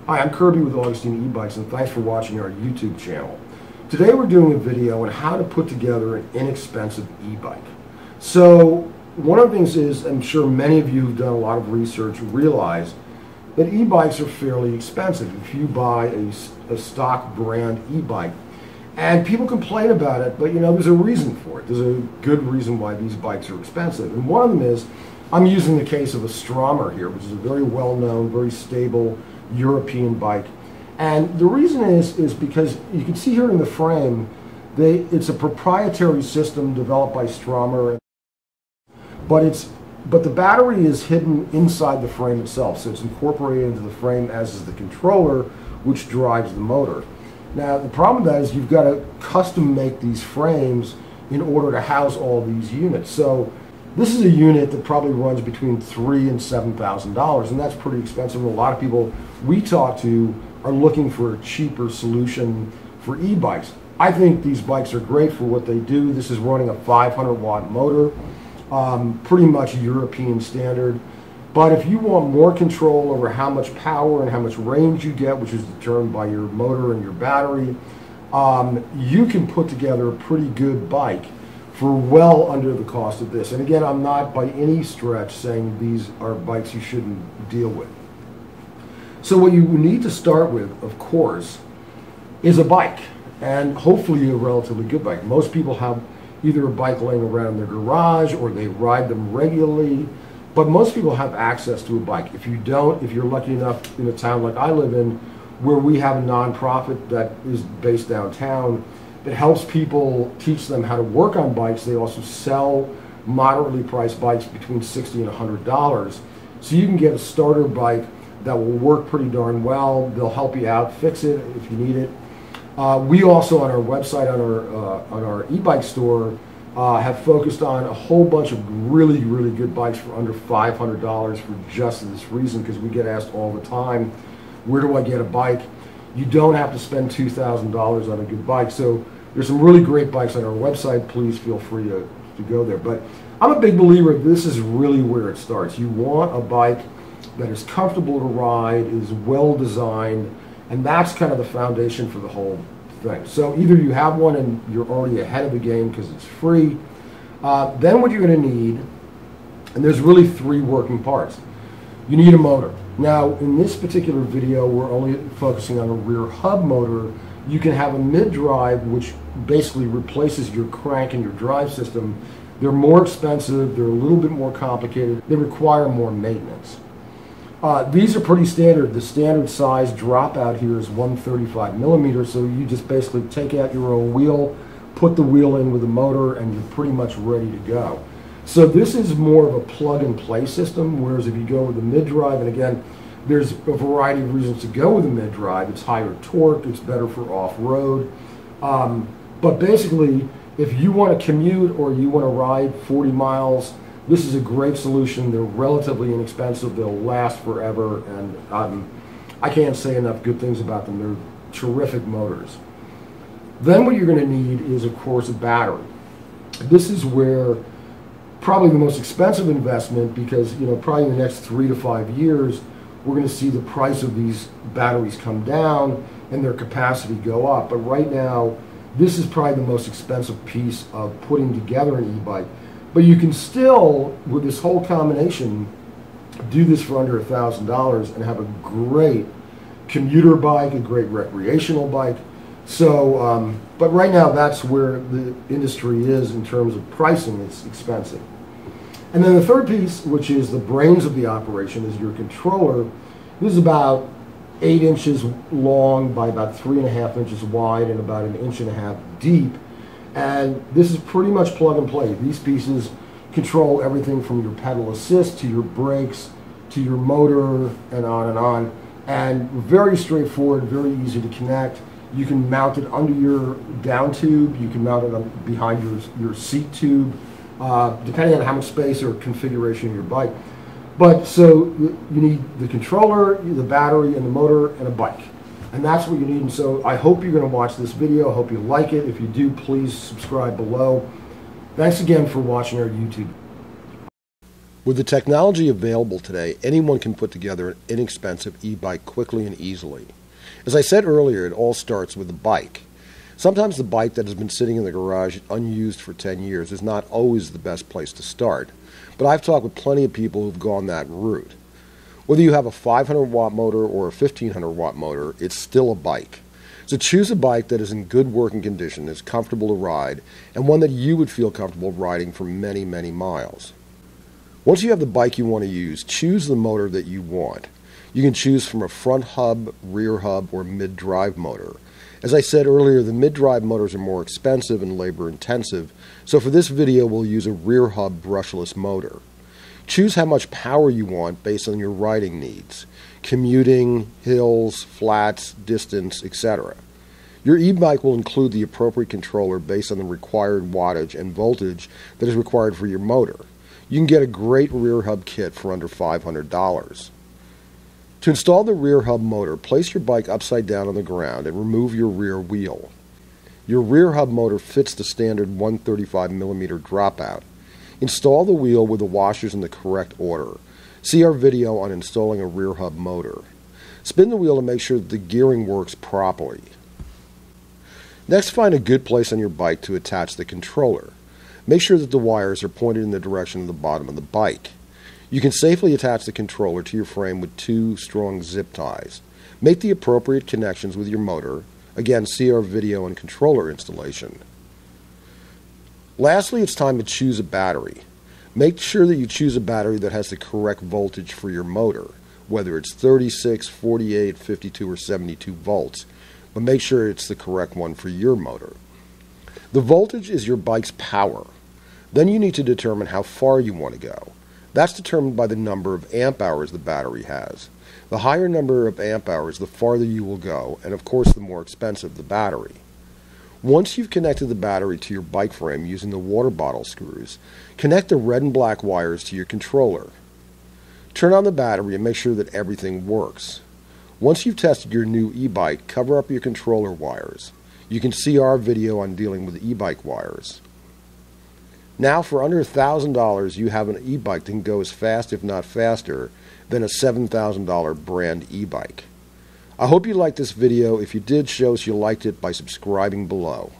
Hi, I'm Kirby with Augustine E-Bikes, and thanks for watching our YouTube channel. Today we're doing a video on how to put together an inexpensive e-bike. So one of the things is, I'm sure many of you who've done a lot of research realize that e-bikes are fairly expensive if you buy a stock brand e-bike. And people complain about it, but there's a reason for it. There's a good reason why these bikes are expensive. And one of them is, I'm using the case of a Stromer here, which is a very well-known, very stable European bike. And the reason is because you can see here in the frame, it's a proprietary system developed by Stromer, but the battery is hidden inside the frame itself, so it's incorporated into the frame, as is the controller, which drives the motor. Now, the problem with that is you've got to custom make these frames in order to house all these units. So this is a unit that probably runs between $3,000 and $7,000, and that's pretty expensive. And a lot of people we talk to are looking for a cheaper solution for e-bikes. I think these bikes are great for what they do. This is running a 500-watt motor, pretty much European standard. But if you want more control over how much power and how much range you get, which is determined by your motor and your battery, you can put together a pretty good bike for well under the cost of this. And again, I'm not by any stretch saying these are bikes you shouldn't deal with. So what you need to start with, of course, is a bike, and hopefully a relatively good bike. Most people have either a bike laying around in their garage or they ride them regularly, but most people have access to a bike. If you don't, if you're lucky enough in a town like I live in, where we have a nonprofit that is based downtown that helps people, teach them how to work on bikes. They also sell moderately priced bikes between $60 and $100. So you can get a starter bike that will work pretty darn well. They'll help you out, fix it if you need it. We also, on our website, on our e-bike store, have focused on a whole bunch of really, really good bikes for under $500 for just this reason, because we get asked all the time, where do I get a bike? You don't have to spend $2,000 on a good bike. So there's some really great bikes on our website. Please feel free to go there. But I'm a big believer this is really where it starts. You want a bike that is comfortable to ride, is well designed, and that's kind of the foundation for the whole thing. So either you have one and you're already ahead of the game because it's free. Then what you're going to need, and there's really three working parts. You need a motor. Now, in this particular video, we're only focusing on a rear hub motor. You can have a mid-drive, which basically replaces your crank and your drive system. They're more expensive, they're a little bit more complicated, they require more maintenance. These are pretty standard. The standard size dropout here is 135 millimeters, so you just basically take out your own wheel, put the wheel in with the motor, and you're pretty much ready to go. So this is more of a plug-and-play system, whereas if you go with the mid-drive, and again, there's a variety of reasons to go with a mid-drive. It's higher torque, it's better for off-road. But basically, if you want to commute or you want to ride 40 miles, this is a great solution. They're relatively inexpensive, they'll last forever, and I can't say enough good things about them. They're terrific motors. Then what you're going to need is, of course, a battery. This is where probably the most expensive investment, because probably in the next 3 to 5 years we're going to see the price of these batteries come down and their capacity go up. But right now, this is probably the most expensive piece of putting together an e-bike. But you can still, with this whole combination, do this for under $1,000 and have a great commuter bike, a great recreational bike. So, but right now that's where the industry is in terms of pricing. It's expensive. And then the third piece, which is the brains of the operation, is your controller. This is about 8 inches long by about 3.5 inches wide and about 1.5 inches deep. And this is pretty much plug and play. These pieces control everything from your pedal assist to your brakes to your motor and on and on. And very straightforward, very easy to connect. You can mount it under your down tube. You can mount it behind your seat tube, depending on how much space or configuration of your bike. But so you need the controller, the battery, and the motor, and a bike. And that's what you need. And so I hope you're going to watch this video. I hope you like it. If you do, please subscribe below. Thanks again for watching our YouTube. With the technology available today, anyone can put together an inexpensive e-bike quickly and easily. As I said earlier, it all starts with the bike. Sometimes the bike that has been sitting in the garage unused for 10 years is not always the best place to start, but I've talked with plenty of people who've gone that route. Whether you have a 500-watt motor or a 1,500-watt motor, it's still a bike. So choose a bike that is in good working condition, is comfortable to ride, and one that you would feel comfortable riding for many, many miles. Once you have the bike you want to use, choose the motor that you want. You can choose from a front hub, rear hub, or mid-drive motor. As I said earlier, the mid-drive motors are more expensive and labor-intensive, so for this video we'll use a rear hub brushless motor. Choose how much power you want based on your riding needs. Commuting, hills, flats, distance, etc. Your e-bike will include the appropriate controller based on the required wattage and voltage that is required for your motor. You can get a great rear hub kit for under $500. To install the rear hub motor, place your bike upside down on the ground and remove your rear wheel. Your rear hub motor fits the standard 135mm dropout. Install the wheel with the washers in the correct order. See our video on installing a rear hub motor. Spin the wheel to make sure that the gearing works properly. Next, find a good place on your bike to attach the controller. Make sure that the wires are pointed in the direction of the bottom of the bike. You can safely attach the controller to your frame with 2 strong zip ties. Make the appropriate connections with your motor. Again, see our video on controller installation. Lastly, it's time to choose a battery. Make sure that you choose a battery that has the correct voltage for your motor, whether it's 36, 48, 52, or 72 volts, but make sure it's the correct one for your motor. The voltage is your bike's power. Then you need to determine how far you want to go. That's determined by the number of amp hours the battery has. The higher number of amp hours, the farther you will go, and of course the more expensive the battery. Once you've connected the battery to your bike frame using the water bottle screws, connect the red and black wires to your controller. Turn on the battery and make sure that everything works. Once you've tested your new e-bike, cover up your controller wires. You can see our video on dealing with e-bike wires. Now, for under $1,000, you have an e-bike that can go as fast, if not faster, than a $7,000 brand e-bike. I hope you liked this video. If you did, show us you liked it by subscribing below.